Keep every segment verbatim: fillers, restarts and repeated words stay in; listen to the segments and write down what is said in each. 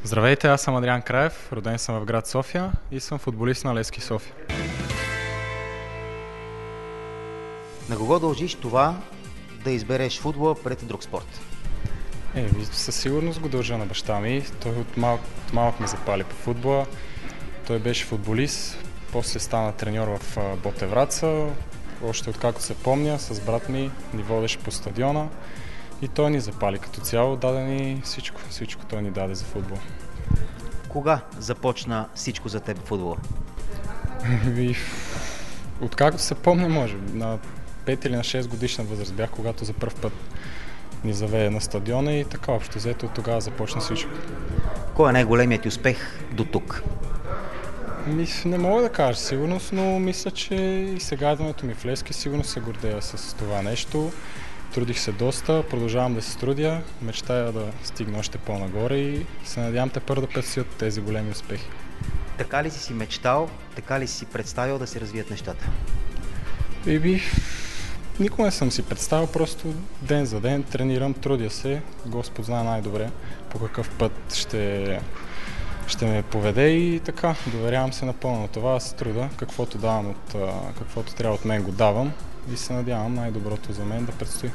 Здравейте, аз съм Адриан Краев, роден съм в град София и съм футболист на Левски София. На кого дължиш това да избереш футбола пред друг спорт? Е, със сигурност го дължа на баща ми. Той от малък, от малък ме запали по футбола. Той беше футболист, после стана треньор в Ботевраца. Още откакто се помня, с брат ми ни водеше по стадиона и той ни запали като цяло, даде ни всичко, всичко той ни даде за футбол. Кога започна всичко за теб в футбола? И, откакто се помня, може би, на пет или на шест годишна възраст бях, когато за първ път ни заведе на стадиона и така общо взето от тогава започна всичко. Кой е най-големият ти успех до тук? Не мога да кажа сигурност, но мисля, че и сега идването ми в Левски сигурно се гордея с това нещо. Трудих се доста, продължавам да се трудя, мечтая да стигна още по-нагоре и се надявам тепърва да предстоят тези големи успехи. Така ли си си мечтал, така ли си си представил да се развият нещата? И би, никога не съм си представил, просто ден за ден тренирам, трудя се, Господ знае най-добре по какъв път ще, ще ме поведе и така, доверявам се напълно на това, аз труда, каквото давам от, каквото трябва от мен го давам и се надявам най-доброто за мен да предстои.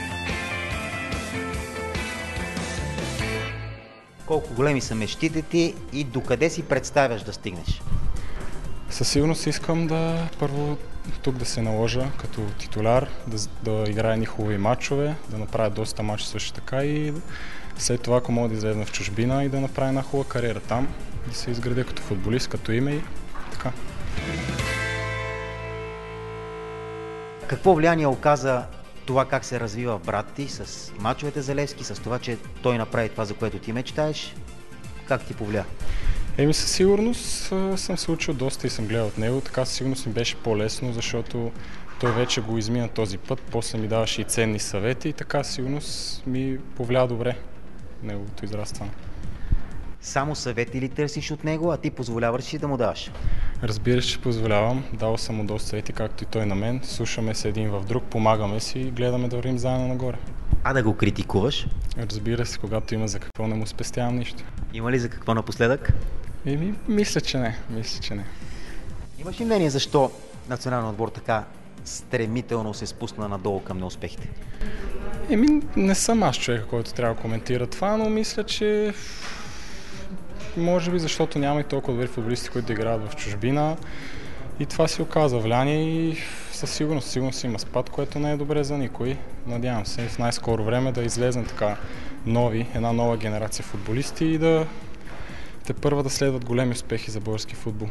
Колко големи са мечтите ти и докъде си представяш да стигнеш? Със сигурност искам да първо тук да се наложа като титуляр, да, да играя ни хубави матчове, да направя доста матчи също така и след това, ако мога да излезна в чужбина и да направя една хубава кариера там, да се изградя като футболист, като име и така. Какво влияние оказа това как се развива брат ти с мачовете за Левски, с това, че той направи това, за което ти мечтаеш? Как ти повлия? Еми със сигурност съм се учил доста и съм гледал от него, така със сигурност ми беше по-лесно, защото той вече го измина този път, после ми даваше и ценни съвети и така със сигурност ми повлия добре неговото израстване. Само съвети ли търсиш от него, а ти позволяваш ли да му даваш? Разбира се, че позволявам. Дал съм му доста съвети, както и той на мен. Слушаме се един в друг, помагаме си и гледаме да вървим заедно нагоре. А да го критикуваш? Разбира се, когато има за какво, не му спестявам нищо. Има ли за какво напоследък? Еми, мисля, че не. Мисля, че не. Имаш ли мнение защо националният отбор така стремително се спусна надолу към неуспехите? Еми, не съм аз човека, който трябва да коментира това, но мисля, че може би защото няма и толкова добри футболисти, които да играят в чужбина и това си оказва влияние и със сигурност, сигурност има спад, което не е добре за никой. Надявам се в най-скоро време да излезем така нови, една нова генерация футболисти и да тепърва да следват големи успехи за български футбол.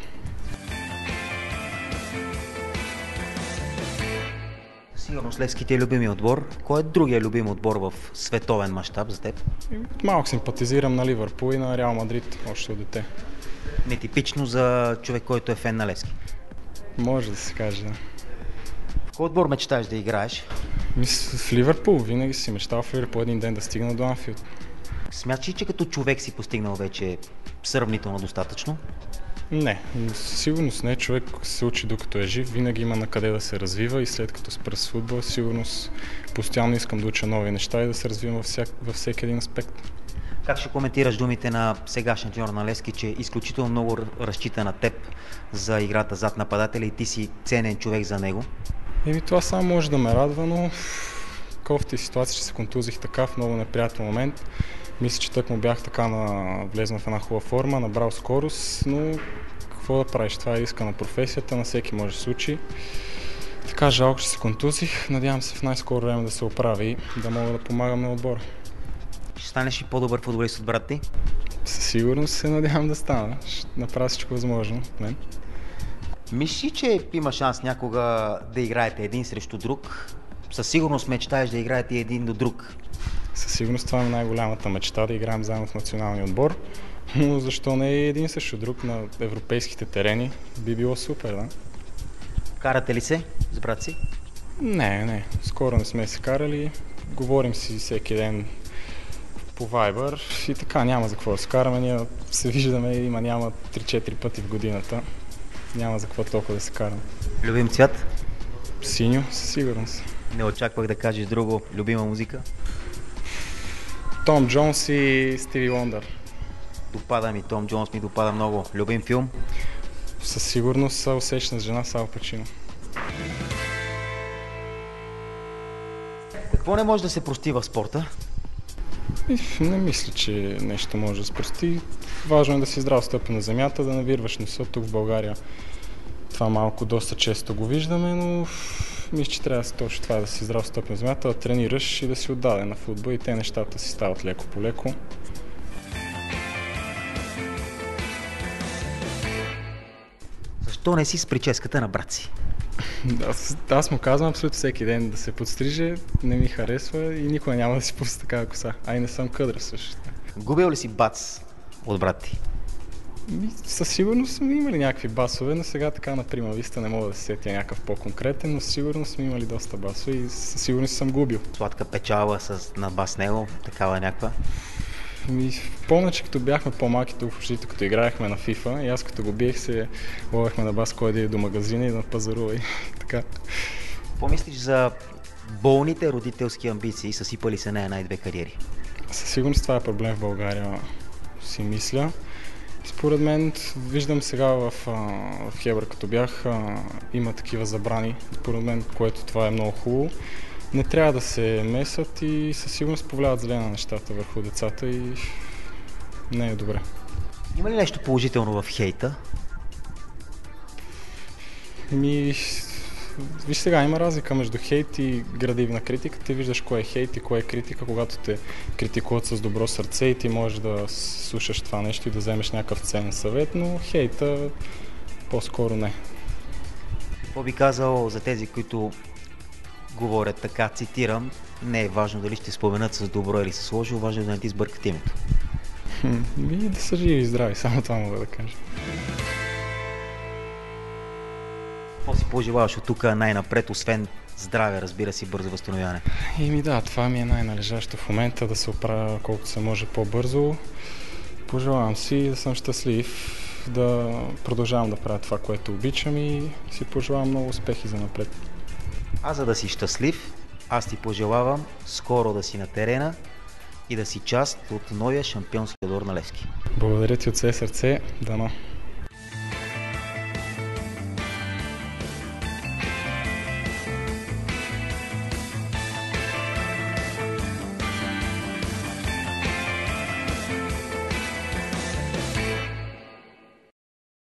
Сигурно Левски ти е любими отбор. Кой е другия любим отбор в световен мащаб за теб? Малко симпатизирам на Ливърпул и на Реал Мадрид, още от дете. Нетипично за човек, който е фен на Левски. Може да се каже, да. В кой отбор мечтаеш да играеш? В Ливърпул, винаги си мечтал в Ливърпул един ден да стигна до Анфилд. Смяташ ли, че като човек си постигнал вече сравнително достатъчно? Не, със сигурност не. Човек се учи докато е жив, винаги има на къде да се развива и след като спра с футбол, сигурност постоянно искам да уча нови неща и да се развивам във, всяк, във всеки един аспект. Как ще коментираш думите на сегашния треньор на Левски, че изключително много разчита на теб за играта зад нападателя и ти си ценен човек за него? Еми това само може да ме радва, но кофти ситуация, че се контузих така в много неприятен момент. Мисля, че тък му бях така на... влезнал в една хубава форма, набрал скорост, но какво да правиш? Това е риска на професията, на всеки може да се случи. Така жалко, че се контузих. Надявам се в най-скоро време да се оправи и да мога да помагам на отбора. Ще станеш ли по-добър футболист от брат ти? Със сигурност се надявам да стана. Ще направя всичко възможно от мен. Мислиш ли, че има шанс някога да играете един срещу друг? Със сигурност мечтаеш да играете един до друг. Със сигурност това е най-голямата мечта, да играем заедно в националния отбор, но защо не е един срещу друг на европейските терени, би било супер, да? Карате ли се с брат си? Не, не, скоро не сме се карали, говорим си всеки ден по Viber и така няма за какво да се караме, ние се виждаме, има няма три-четири пъти в годината, няма за какво толкова да се караме. Любим цвят? Синьо, със сигурност. Не очаквах да кажеш друго. Любима музика? Том Джонс и Стиви Лондър. допада ми, Том Джонс ми допада много. Любим филм? Със сигурност Усещане с жена с Ал Пачино. Какво не може да се прости в спорта? И не мисля, че нещо може да се прости. Важно е да си здрав стъпи на земята, да навирваш носа. Тук в България това малко доста често го виждаме, но мисля, че трябва точно това да си здрав стъпи на земята, да тренираш и да си отдаден на футбол и те нещата си стават леко по леко. Защо не си с прическата на брат си? Аз, аз му казвам абсолютно всеки ден да се подстриже, не ми харесва и никога няма да си пусна такава коса. А и не съм къдра също. Губил ли си бац от брат ти? Ми, със сигурност сме имали някакви басове, но сега така на прима виста не мога да се сетя някакъв по-конкретен, но със сигурност сме имали доста басове и със сигурност съм губил. Сладка печалба с на бас него, такава някаква? Ми, помня, че като бяхме по-малки тук в общите, като играехме на FIFA и аз като го биех се ловехме на бас кой да иде до магазина и да пазарува и така. Помислиш за болните родителски амбиции, съсипали се на една и две кариери? Със сигурност това е проблем в България, си мисля. Според мен, виждам сега в, в Хебър, като бях, има такива забрани, според мен, което това е много хубаво. Не трябва да се месят и със сигурност повлияват зле на нещата върху децата и не е добре. Има ли нещо положително в хейта? Ми, виж сега, има разлика между хейт и градивна критика. Ти виждаш кое е хейт и кое е критика, когато те критикуват с добро сърце и ти можеш да слушаш това нещо и да вземеш някакъв ценен съвет, но хейта по-скоро не. Какво би казал за тези, които говорят така, цитирам, не е важно дали ще споменат с добро или с лошо, важно е да не ти сбъркат името. И да са живи и здрави, само това мога да кажа. Какво си пожелаваш от тук най-напред, освен здраве, разбира се, бързо възстановяване? И ми да, това ми е най-належащо в момента, да се оправя колкото се може по-бързо. Пожелавам си да съм щастлив, да продължавам да правя това, което обичам и си пожелавам много успехи за напред. А за да си щастлив, аз ти пожелавам скоро да си на терена и да си част от новия шампионски отбор на Левски. Благодаря ти от все сърце, дано.